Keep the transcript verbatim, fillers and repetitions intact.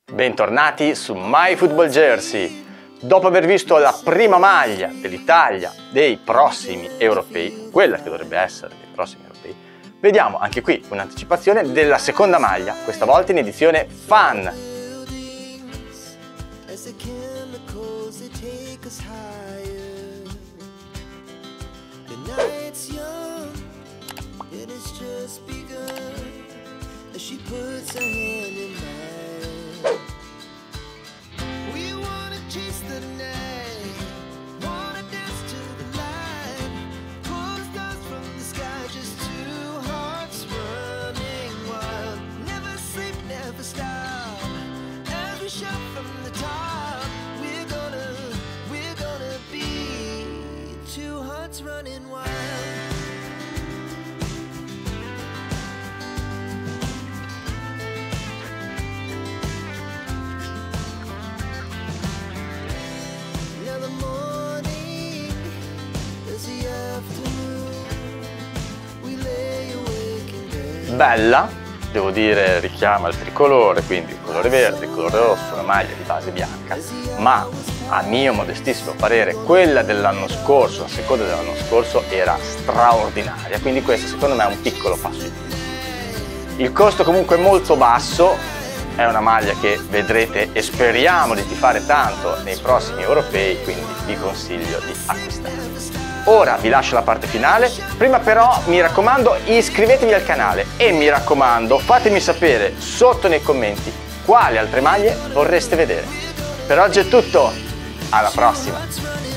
Bentornati su MyFootballJersey. Dopo aver visto la prima maglia dell'Italia dei prossimi europei, quella che dovrebbe essere dei prossimi europei, vediamo anche qui un'anticipazione della seconda maglia, questa volta in edizione Fan. Running wild. Now the morning is the afternoon. We lay awake in bed. Bella, devo dire, richiama il tricolore, quindi il colore verde, il colore rosso, una maglia di base bianca, ma a mio modestissimo parere quella dell'anno scorso, la seconda dell'anno scorso, era straordinaria, quindi questo secondo me è un piccolo passo in più. Il costo comunque è molto basso, è una maglia che vedrete e speriamo di tifare tanto nei prossimi europei, quindi vi consiglio di acquistare. Ora vi lascio la parte finale, prima però mi raccomando iscrivetevi al canale e mi raccomando fatemi sapere sotto nei commenti quali altre maglie vorreste vedere. Per oggi è tutto! Alla prossima!